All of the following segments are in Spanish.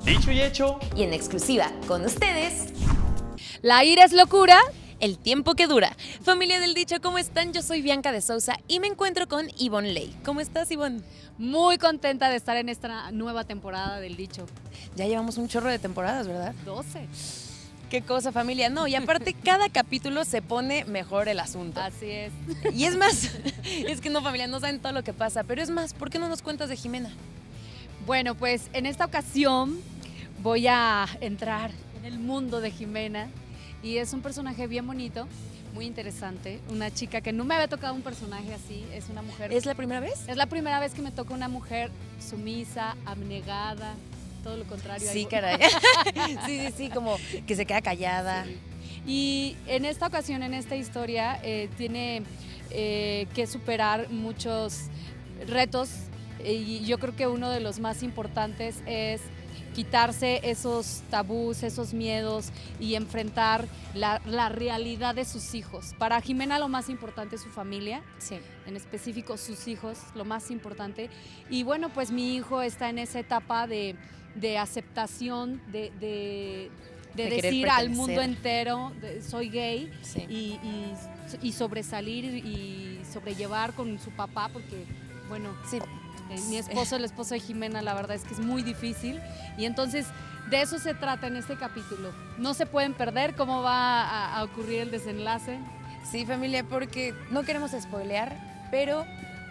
Dicho y hecho. Y en exclusiva con ustedes, La ira es locura. el tiempo que dura. Familia del Dicho, ¿cómo están? Yo soy Bianca de Sousa y me encuentro con Ivonne Ley. ¿Cómo estás, Ivonne? Muy contenta de estar en esta nueva temporada del Dicho. Ya llevamos un chorro de temporadas, ¿verdad? 12. Qué cosa, familia. No, y aparte cada capítulo se pone mejor el asunto. Así es. Y es más, es que no, familia, no saben todo lo que pasa, pero es más, ¿por qué no nos cuentas de Jimena? Bueno, pues en esta ocasión voy a entrar en el mundo de Jimena y es un personaje bien bonito, muy interesante. Una chica que no me había tocado un personaje así, es una mujer. ¿Es la primera vez? Es la primera vez que me toca una mujer sumisa, abnegada, todo lo contrario. Sí, caray. Sí, como que se queda callada. Sí. Y en esta ocasión, en esta historia, tiene que superar muchos retos y yo creo que uno de los más importantes es quitarse esos tabús, esos miedos y enfrentar la realidad de sus hijos. Para Jimena lo más importante es su familia, Sí. en específico sus hijos, lo más importante. Y bueno, pues mi hijo está en esa etapa de aceptación, de querer decir al pertenecer. mundo entero, soy gay, Sí. y sobresalir y sobrellevar con su papá, porque, bueno, Sí. mi esposo, el esposo de Jimena, la verdad es que es muy difícil. Y entonces de eso se trata en este capítulo. No se pueden perder cómo va a ocurrir el desenlace. Sí, familia, porque no queremos spoilear, pero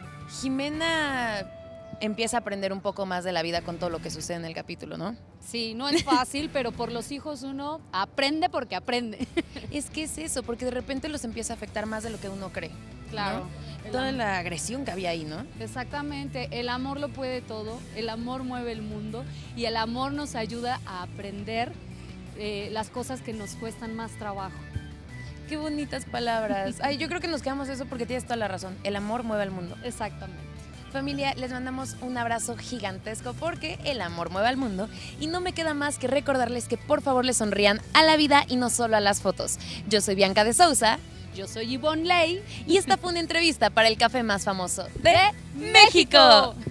Jimena empieza a aprender un poco más de la vida con todo lo que sucede en el capítulo, ¿no? Sí, no es fácil, pero por los hijos uno aprende porque aprende. Es que es eso, porque de repente los empieza a afectar más de lo que uno cree. Claro. ¿no? Toda la agresión que había ahí, ¿no? Exactamente, el amor lo puede todo, el amor mueve el mundo y el amor nos ayuda a aprender las cosas que nos cuestan más trabajo. Qué bonitas palabras. Ay, yo creo que nos quedamos eso porque tienes toda la razón. El amor mueve al mundo. Exactamente. Familia, les mandamos un abrazo gigantesco porque el amor mueve al mundo y no me queda más que recordarles que por favor le sonrían a la vida y no solo a las fotos. Yo soy Bianca de Sousa. Yo soy Ivonne Ley Y esta fue una entrevista para el café más famoso de México.